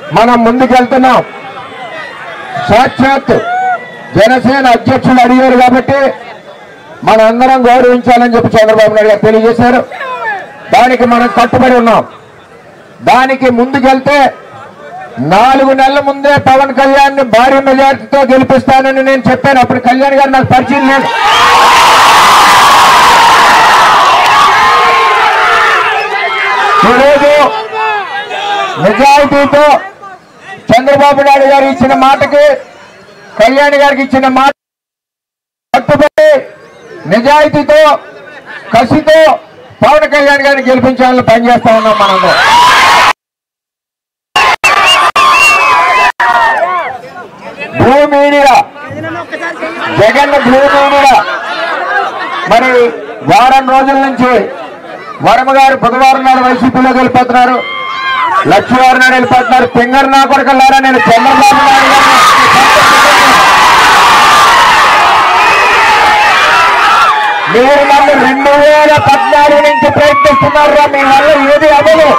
మనం ముందుకెళ్తున్నాం. సాక్షాత్ జనసేన అధ్యక్షుడు అడిగారు కాబట్టి మనందరం గౌరవించాలని చెప్పి చంద్రబాబు నాయుడు గారు తెలియజేశారు. దానికి మనం కట్టుబడి ఉన్నాం. దానికి ముందుకెళ్తే 4 నెలల ముందే పవన్ కళ్యాణ్ ని భారీ మెజార్టీతో గెలిపిస్తానని నేను చెప్పాను. అప్పుడు కళ్యాణ్ గారు నాకు పరిచయం లేదు. ఈరోజు నిజాయితీతో చంద్రబాబు నాయుడు గారు ఇచ్చిన మాటకి, కళ్యాణ్ గారికి ఇచ్చిన మాట కట్టుబడి నిజాయితీతో కసితో పవన్ కళ్యాణ్ గారిని గెలిపించాలని పనిచేస్తా ఉన్నాం. మనందరం blue media, Jagan blue media మరి వారం రోజుల నుంచి వర్మ గారు బుధవారం నాడు వైసీపీలోకి వెళ్ళిపోతున్నారు, లక్ష్మీవారం నాడు వెళ్ళిపోతున్నారు. ఫింగర్ నా కొరకల్లారా, నేను చంద్రబాబు నాయుడు గారు మీరు నన్ను 2014 నుంచి ప్రయత్నిస్తున్నారా, మీ వల్ల ఏది అవ్వదు.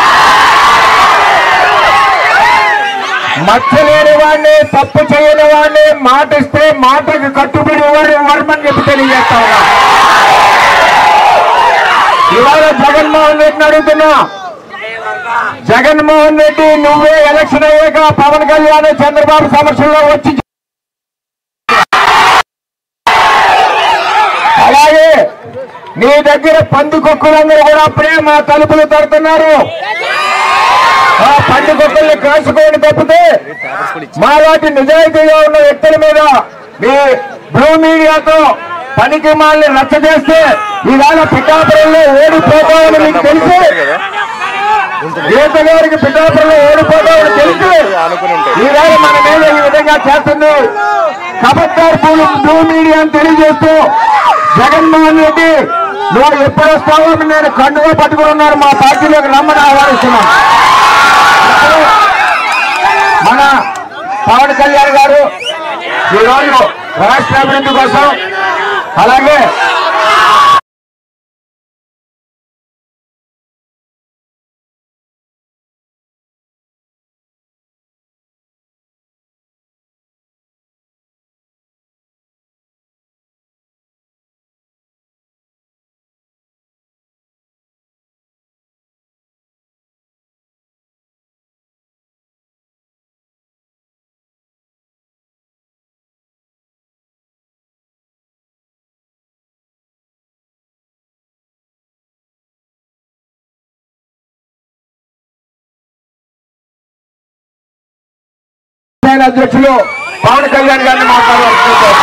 మచ్చలేని వాడిని, తప్పు చేయని వాడిని, మాట ఇస్తే మాటకు కట్టుబడి వర్మని చెప్పి తెలియజేస్తా ఉన్నా. ఇవాళ జగన్మోహన్ రెడ్డిని అడుగుతున్నా, జగన్మోహన్ రెడ్డి నువ్వే ఎలక్షన్ అయ్యాక పవన్ కళ్యాణ్ చంద్రబాబు సమక్షంలో వచ్చి, అలాగే నీ దగ్గర పందికొక్కులందరూ కూడా అప్పుడే మా తలుపులు తడుతున్నారు. ఆ పందికొక్కుల్ని కాసుకోని తప్పితే మాలాంటి నిజాయితీగా ఉన్న వ్యక్తుల మీద మీ బ్లూ మీడియాతో పనికి మాల్ని రచ్చ చేస్తే ఈవేళ పిఠాపురంలో ఓడిపోతామని మీకు తెలిసి, గీత గారికి పిఠాపురంలో ఓడిపోతామని తెలిసి ఈవేళ మన మీద ఈ విధంగా చేస్తుంది. కబడ్దార్ బ్లూ మీడియా అని తెలియజేస్తూ, జగన్మోహన్ రెడ్డి నువ్వు ఎప్పుడు వస్తావో నేను కండుగా పట్టుకుని ఉన్నారు, మా పార్టీలోకి రమ్మని ఆహ్వానిస్తున్నాం. మన పవన్ కళ్యాణ్ గారు ఈరోజు రాష్ట్ర అభివృద్ధి కోసం, అలాగే అధ్యక్షులు పవన్ కళ్యాణ్ గారిని మాట్లాడారు.